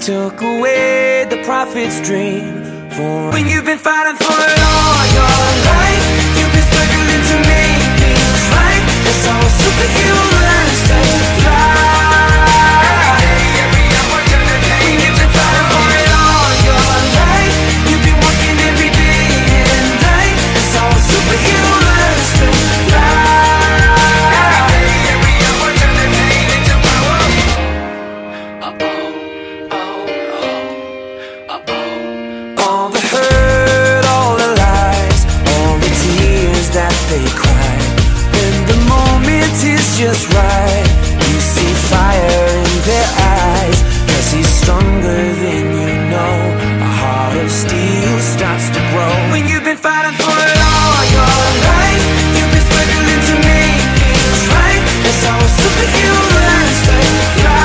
took away the prophet's dream. For when you've been fighting for it all your life, you've been struggling to make things right. That's how a superhero learns to fly. When you've been fighting for it all your life, you've been working every day and night. That's how a superhero learns to fly. All the hurt, all the lies, all the tears that they cry. When the moment is just right, you see fire in their eyes. 'Cause he's stronger than you know. A heart of steel starts to grow. When you've been fighting for it all your life, you've been struggling to make things right. That's how a superhero learns to fly.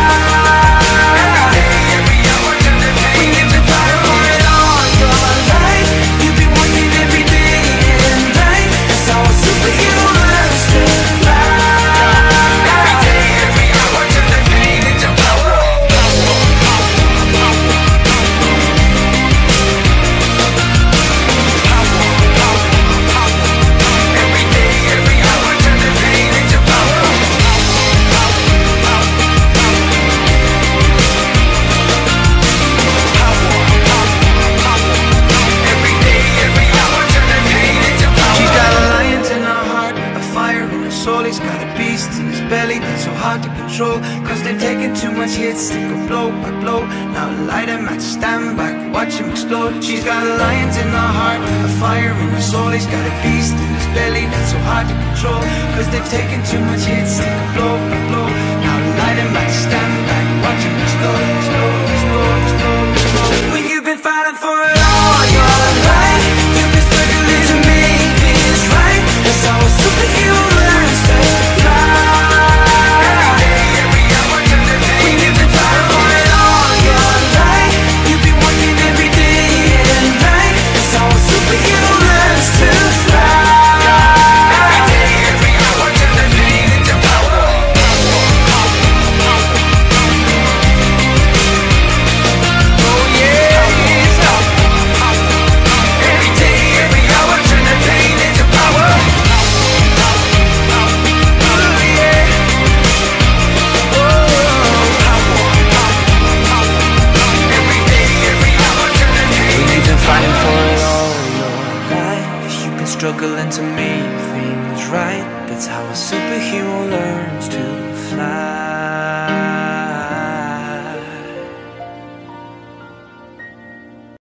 He's got a beast in his belly that's so hard to control. 'Cause they've taken too much hits, they go blow by blow. Now light him at stand back, watch him explode. She's got a lion in her heart, a fire in her soul. He's got a beast in his belly that's so hard to control. 'Cause they've taken too much hits, they go blow by blow. Now light him at stand back, watch him explode, explode, explode, explode, explode. When you've been fighting for it all your life, you've been struggling to make things right. That's how a superhero learns to fly. When you've been fighting for it all your life, you've been working every day and night. That's how a superhero learns to fly. Struggling to make things right. That's how a superhero learns to fly.